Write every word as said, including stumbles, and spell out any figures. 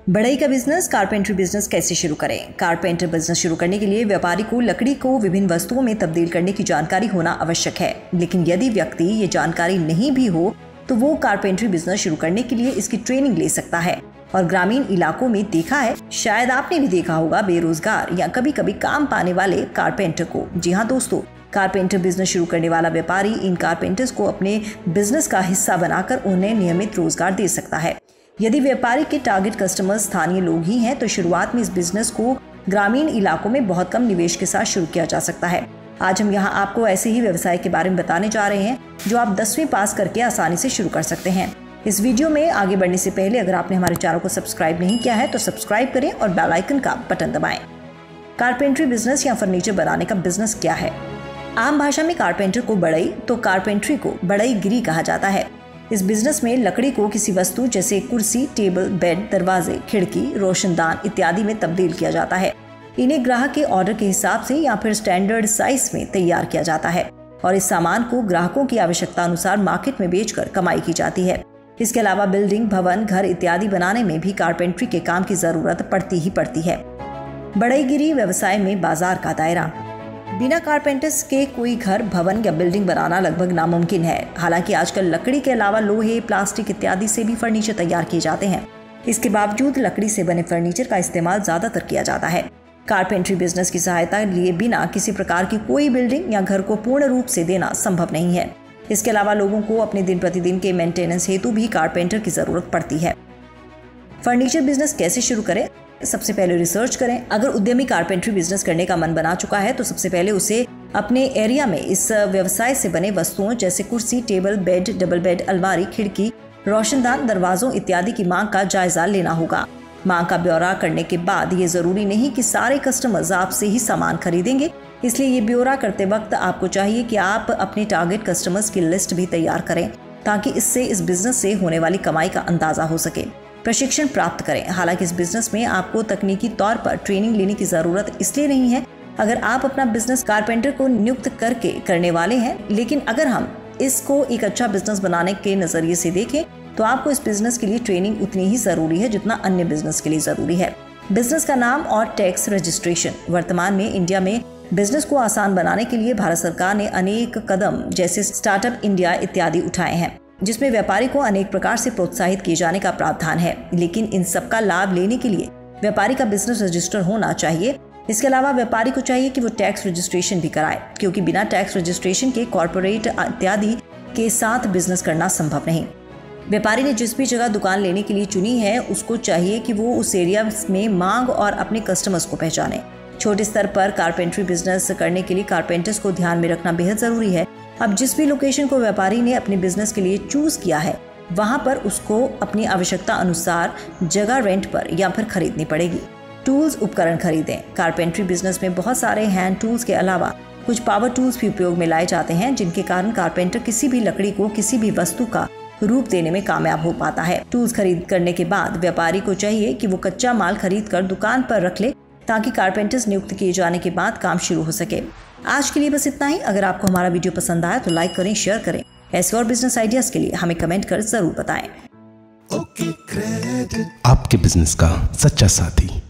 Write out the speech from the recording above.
बढ़ई का business, carpentry business कैसे शुरू करें। कारपेंटर बिजनेस शुरू करने के लिए व्यापारी को लकड़ी को विभिन्न वस्तुओं में तब्दील करने की जानकारी होना आवश्यक है, लेकिन यदि व्यक्ति ये जानकारी नहीं भी हो तो वो कारपेंट्री बिजनेस शुरू करने के लिए इसकी ट्रेनिंग ले सकता है। और ग्रामीण इलाकों में देखा है, शायद आपने भी देखा होगा, बेरोजगार या कभी कभी काम पाने वाले कारपेंटर को। जी हाँ दोस्तों, कारपेंटर बिजनेस शुरू करने वाला व्यापारी इन कारपेंटर्स को अपने बिजनेस का हिस्सा बनाकर उन्हें नियमित रोजगार दे सकता है। यदि व्यापारी के टारगेट कस्टमर स्थानीय लोग ही हैं तो शुरुआत में इस बिजनेस को ग्रामीण इलाकों में बहुत कम निवेश के साथ शुरू किया जा सकता है। आज हम यहाँ आपको ऐसे ही व्यवसाय के बारे में बताने जा रहे हैं जो आप दसवीं पास करके आसानी से शुरू कर सकते हैं। इस वीडियो में आगे बढ़ने से पहले अगर आपने हमारे चैनल को सब्सक्राइब नहीं किया है तो सब्सक्राइब करें और बेल आइकन का बटन दबाएं। कारपेंट्री बिजनेस या फर्नीचर बनाने का बिजनेस क्या है। आम भाषा में कारपेंटर को बढ़ई तो कारपेंट्री को बढ़ईगिरी कहा जाता है। इस बिजनेस में लकड़ी को किसी वस्तु जैसे कुर्सी, टेबल, बेड, दरवाजे, खिड़की, रोशनदान इत्यादि में तब्दील किया जाता है। इन्हें ग्राहक के ऑर्डर के हिसाब से या फिर स्टैंडर्ड साइज में तैयार किया जाता है और इस सामान को ग्राहकों की आवश्यकता अनुसार मार्केट में बेचकर कमाई की जाती है। इसके अलावा बिल्डिंग, भवन, घर इत्यादि बनाने में भी कारपेंट्री के काम की जरूरत पड़ती ही पड़ती है। बढ़ईगिरी व्यवसाय में बाजार का दायरा। बिना कारपेंटर्स के कोई घर, भवन या बिल्डिंग बनाना लगभग नामुमकिन है। हालांकि आजकल लकड़ी के अलावा लोहे, प्लास्टिक इत्यादि से भी फर्नीचर तैयार किए जाते हैं। इसके बावजूद लकड़ी से बने फर्नीचर का इस्तेमाल ज्यादातर किया जाता है। कारपेंट्री बिजनेस की सहायता लिए बिना किसी प्रकार की कोई बिल्डिंग या घर को पूर्ण रूप से देना संभव नहीं है। इसके अलावा लोगों को अपने दिन प्रतिदिन के मेंटेनेंस हेतु भी कारपेंटर की जरूरत पड़ती है। फर्नीचर बिजनेस कैसे शुरू करें। सबसे पहले रिसर्च करें। अगर उद्यमी कारपेंट्री बिजनेस करने का मन बना चुका है तो सबसे पहले उसे अपने एरिया में इस व्यवसाय से बने वस्तुओं जैसे कुर्सी, टेबल, बेड, डबल बेड, अलमारी, खिड़की, रोशनदान, दरवाजों इत्यादि की मांग का जायजा लेना होगा। मांग का ब्यौरा करने के बाद ये जरूरी नहीं कि सारे कस्टमर्स आपसे ही सामान खरीदेंगे, इसलिए ये ब्यौरा करते वक्त आपको चाहिए कि आप अपने टारगेट कस्टमर्स की लिस्ट भी तैयार करें ताकि इससे इस बिजनेस से होने वाली कमाई का अंदाजा हो सके। प्रशिक्षण प्राप्त करें। हालांकि इस बिजनेस में आपको तकनीकी तौर पर ट्रेनिंग लेने की जरूरत इसलिए नहीं है अगर आप अपना बिजनेस कारपेंटर को नियुक्त करके करने वाले हैं, लेकिन अगर हम इसको एक अच्छा बिजनेस बनाने के नजरिए से देखें तो आपको इस बिजनेस के लिए ट्रेनिंग उतनी ही जरूरी है जितना अन्य बिजनेस के लिए जरूरी है। बिजनेस का नाम और टैक्स रजिस्ट्रेशन। वर्तमान में इंडिया में बिजनेस को आसान बनाने के लिए भारत सरकार ने अनेक कदम जैसे स्टार्टअप इंडिया इत्यादि उठाए हैं, जिसमें व्यापारी को अनेक प्रकार से प्रोत्साहित किए जाने का प्रावधान है। लेकिन इन सब का लाभ लेने के लिए व्यापारी का बिजनेस रजिस्टर होना चाहिए। इसके अलावा व्यापारी को चाहिए कि वो टैक्स रजिस्ट्रेशन भी कराए, क्योंकि बिना टैक्स रजिस्ट्रेशन के कॉर्पोरेट इत्यादि के साथ बिजनेस करना संभव नहीं। व्यापारी ने जिस भी जगह दुकान लेने के लिए चुनी है उसको चाहिए कि वो उस एरिया में मांग और अपने कस्टमर्स को पहचाने। छोटे स्तर पर कारपेंट्री बिजनेस करने के लिए कारपेंटर्स को ध्यान में रखना बेहद जरूरी है। अब जिस भी लोकेशन को व्यापारी ने अपने बिजनेस के लिए चूज किया है वहां पर उसको अपनी आवश्यकता अनुसार जगह रेंट पर या फिर खरीदनी पड़ेगी। टूल्स, उपकरण खरीदें। कारपेंट्री बिजनेस में बहुत सारे हैंड टूल्स के अलावा कुछ पावर टूल्स भी उपयोग में लाए जाते हैं, जिनके कारण कारपेंटर किसी भी लकड़ी को किसी भी वस्तु का रूप देने में कामयाब हो पाता है। टूल्स खरीद करने के बाद व्यापारी को चाहिए कि वो कच्चा माल खरीद कर दुकान पर रख ले ताकि कारपेंटर्स नियुक्त किए जाने के बाद काम शुरू हो सके। आज के लिए बस इतना ही। अगर आपको हमारा वीडियो पसंद आया तो लाइक करें, शेयर करें। ऐसे और बिजनेस आइडियाज के लिए हमें कमेंट कर जरूर बताएं। आपके बिजनेस का सच्चा साथी।